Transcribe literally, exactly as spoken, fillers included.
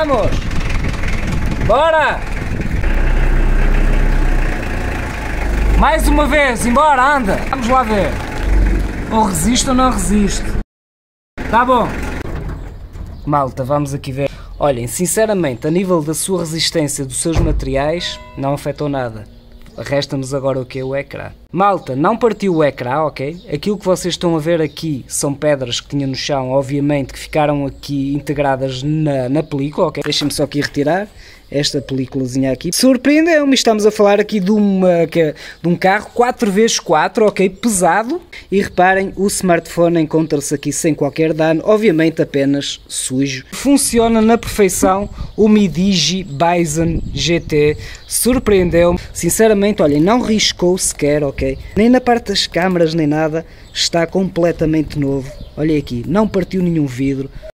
Vamos! Bora! Mais uma vez, embora, anda! Vamos lá ver. Ou resiste ou não resiste. Tá bom. Malta, vamos aqui ver. Olhem, sinceramente, a nível da sua resistência dos seus materiais, não afetou nada. Resta-nos agora o que é o ecrã. Malta, não partiu o ecrã, ok? Aquilo que vocês estão a ver aqui são pedras que tinha no chão, obviamente, que ficaram aqui integradas na, na película, ok? Deixem-me só aqui retirar esta películazinha aqui. Surpreendeu-me, estamos a falar aqui de, uma, de um carro quatro por quatro, ok? Pesado. E reparem, o smartphone encontra-se aqui sem qualquer dano, obviamente apenas sujo. Funciona na perfeição o Mi Digi Bison G T. Surpreendeu-me. Sinceramente, olhem, não riscou sequer, ok? Nem na parte das câmaras, nem nada. Está completamente novo. Olhem aqui, não partiu nenhum vidro.